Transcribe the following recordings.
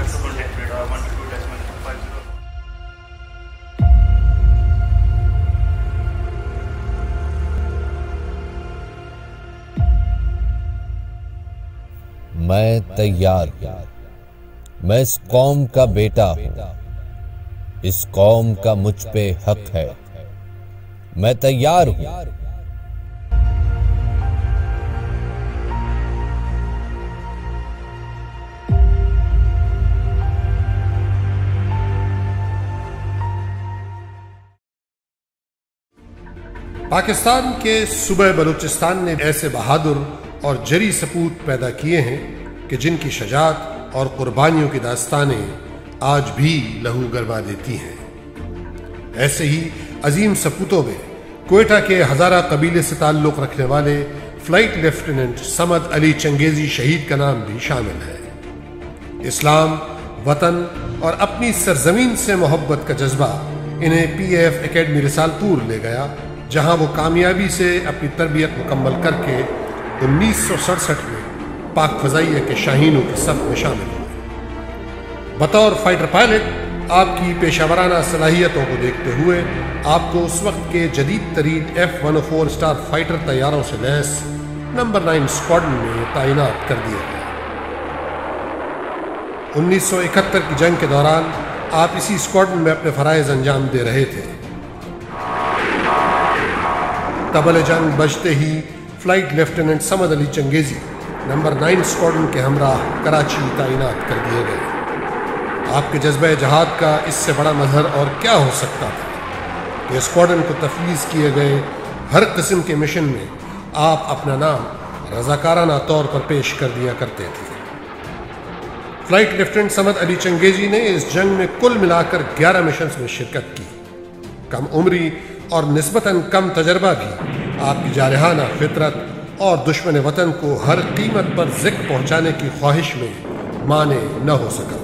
Successful death radar 122-50. میں تیار ہوں، میں اس قوم کا بیٹا ہوں، اس قوم کا مجھ پہ حق ہے، میں تیار ہوں۔ پاکستان کے صوبہ بلوچستان نے ایسے بہادر اور جری سپوت پیدا کیے ہیں کہ جن کی شجاعت اور قربانیوں کی داستانیں آج بھی لہو گرما دیتی ہیں۔ ایسے ہی عظیم سپوتوں میں کوئٹہ کے ہزارہ قبیلے سے تعلق رکھنے والے فلائٹ لیفٹیننٹ صمد علی چنگیزی شہید کا نام بھی شامل ہے۔ اسلام، وطن اور اپنی سرزمین سے محبت کا جذبہ انہیں پی ایف اکیڈمی رسالپور لے گیا، جہاں وہ کامیابی سے اپنی تربیت مکمل کر کے 1967 میں پاک فضائیہ کے شاہینوں کے صف میں شامل ہوئے۔ بطور فائٹر پائلٹ آپ کی پیشہ ورانہ صلاحیتوں کو دیکھتے ہوئے آپ کو اس وقت کے جدید ترین F-104 اسٹار فائٹر طیاروں سے لیس نمبر 9 اسکواڈرن میں تعینات کر دیا گیا۔ 1971 کی جنگ کے دوران آپ اسی اسکواڈرن میں اپنے فرائض انجام دے رہے تھے۔ طبل جنگ بجتے ہی flight lieutenant Samad Ali Changezi number 9 squadron کے ہمراہ کراچی تعینات کر دیے گئے۔ آپ کے جذبہ جہاد کا اس سے بڑا مظہر اور کیا ہو سکتا تھا کہ اسکواڈرن کو تفویض کیے گئے ہر قسم کے مشن میں آپ اپنا نام رضاکارانہ طور پر پیش کر دیا کرتے تھے۔ فلائٹ لیفٹیننٹ صمد علی چنگیزی نے اس جنگ میں کل ملا کر 11 مشنز میں شرکت کی۔ کم عمری اور نسبتاً کم تجربہ بھی آپ کی جارحانہ فطرت اور دشمن وطن کو ہر قیمت پر ذکر پہنچانے کی خواہش میں مانع نہ ہو سکا۔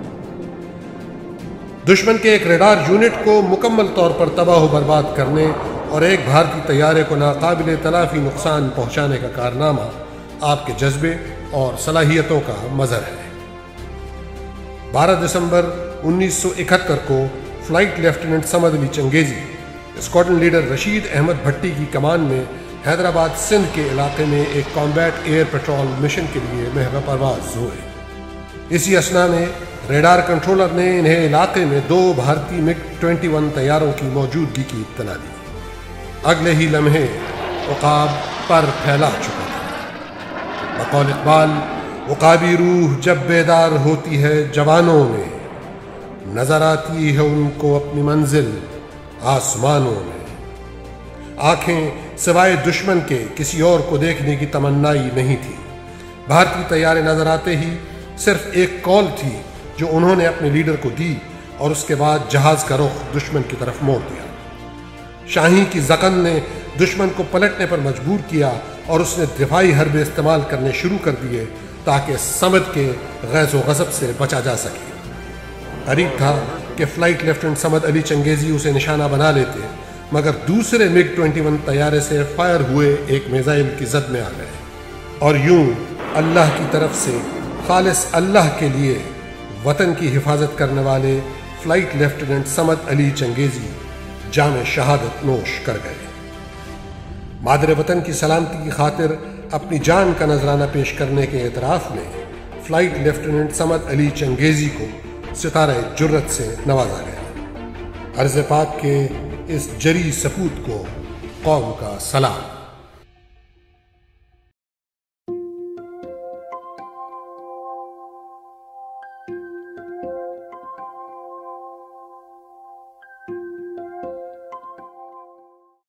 دشمن کے ایک ریڈار یونٹ کو مکمل طور پر تباہ و برباد کرنے اور ایک بھارتی طیارے کو ناقابل تلافی نقصان پہنچانے کا کارنامہ آپ کے جذبے اور صلاحیتوں کا مظہر ہے۔ 12 دسمبر 1971 کو flight lieutenant Samad Ali Changezi squadron leader Rashid Ahmed Bhatti کی کمان میں حیدرآباد سندھ کے علاقے میں ایک کامبیٹ ایئر پیٹرول مشن کے لیے محو پرواز ہوئے۔ اسی اثنا میں ریڈار کنٹرولر نے انہیں علاقے میں 2 بھارتی MiG-21 طیاروں کی موجودگی کی اطلاع دی۔ اگلے ہی لمحے عقاب پر پھیلا چکا تھا۔ بقول اقبال، عقابی روح جب بیدار ہوتی ہے جوانوں میں، نظر آتی ہے ان کو اپنی منزل آسمانوں میں۔ آنکھیں سوائے دشمن کے کسی اور کو دیکھنے کی تمنائی نہیں تھی۔ بھارتی طیارے نظر آتے ہی صرف ایک کال تھی جو انہوں نے اپنے لیڈر کو دی اور اس کے بعد جہاز کا رخ دشمن کی طرف موڑ دیا۔ شاہین کی زقن نے دشمن کو پلٹنے پر مجبور کیا اور اس نے دفاعی حربے استعمال کرنے شروع کر دیے تاکہ صمد کے غیظ و غضب سے بچا جا سکے۔ قریب تھا کہ فلائٹ لیفٹیننٹ صمد علی چنگیزی اسے نشانہ بنا لیتے، مگر دوسرے MiG-21 طیارے سے فائر ہوئے ایک میزائل کی زد میں آ گئے، اور یوں اللہ کی طرف سے خالص اللہ کے لیے وطن کی حفاظت کرنے والے فلائٹ لیفٹیننٹ صمد علی چنگیزی جام شہادت نوش کر گئے۔ مادر وطن کی سلامتی کی خاطر اپنی جان کا نذرانہ پیش کرنے کے اعتراف میں فلائٹ لیفٹیننٹ صمد علی چنگیزی کو ستارہ جرت سے نوازا گیا۔ عرض پاک کے اس جری سپوت کو قوم کا سلام۔